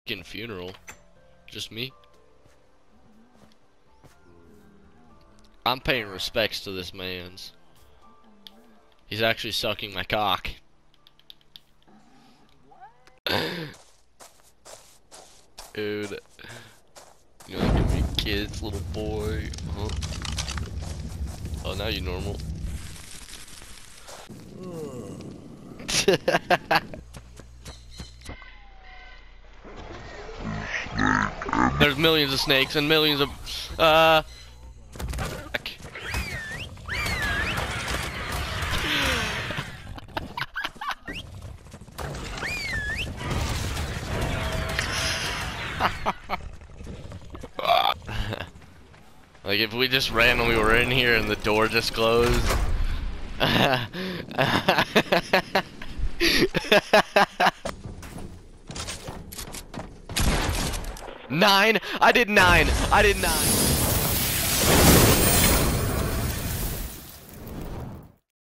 fucking funeral. Just me. I'm paying respects to this man's. He's actually sucking my cock. Dude. You wanna give me kids, little boy? Huh? Oh, now you normal. There's millions of snakes and millions of like if we just randomly were in here and the door just closed. 9? I did 9. I did 9.